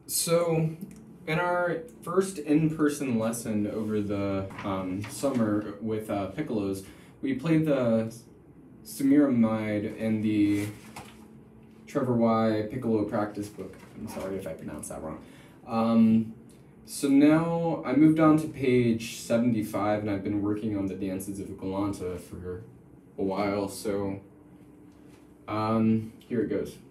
So, in our first in-person lesson over the summer with Piccolos, we played the Semiramide in the Trevor Y. Piccolo practice book. I'm sorry if I pronounced that wrong. So now I moved on to page 75, and I've been working on the dances of Galanta for a while, so here it goes.